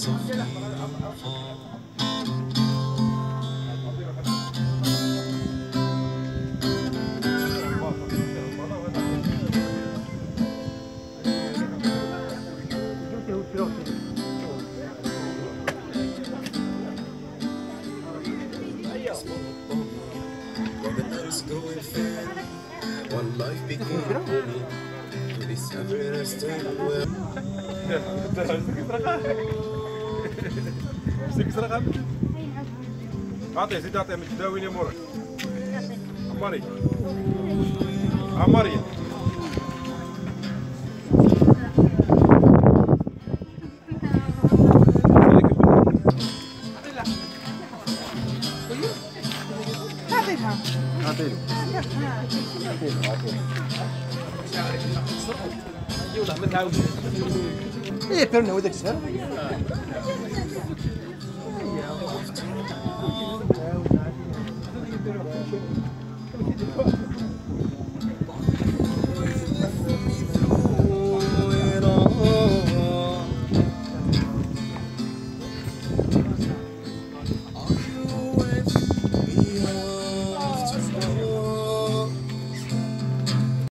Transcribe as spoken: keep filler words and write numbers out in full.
One life became home to this everest well. اعطيه زيد اعطيه من التداوين يا مراد. عمري عمري اعطيه يلا ما تعاودش. ايه كرنا وداك الشهر.